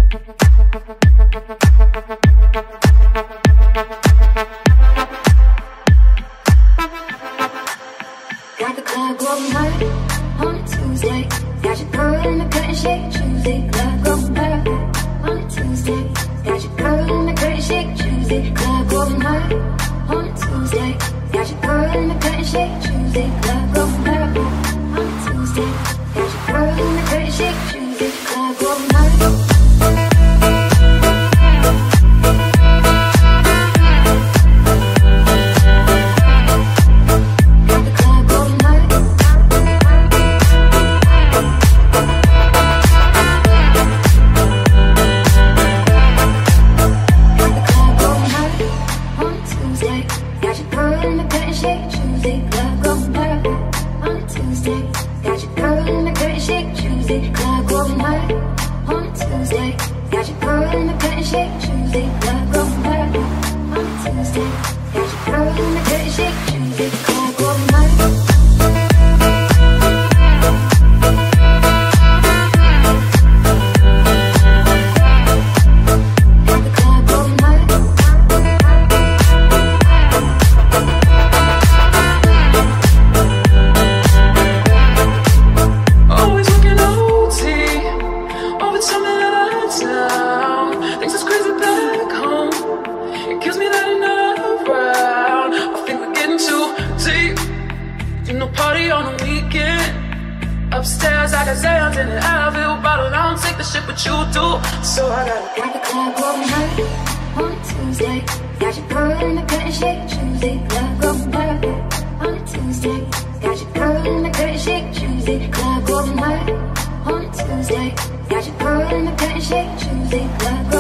Got the club going hard on a Tuesday. Got your girl in the cut and shake Tuesday. Club going hard on a Tuesday. Got your girl in the cut and shake Tuesday. Club going hard on a Tuesday. Got your girl in the cut and shake Tuesday. Club going hard on a Tuesday. Got your girl in the cut and shake Tuesday. Club going hard. Upstairs, I got Zans in an Advil bottle. I don't take the shit, but you do. So I got the club going hard on a Tuesday. Got your girl in the cut and shake Tuesday. Club going hard on a Tuesday. Got your girl in the cut and shake Tuesday. Club going hard on a Tuesday. Got your girl in the cut and shake Tuesday. Club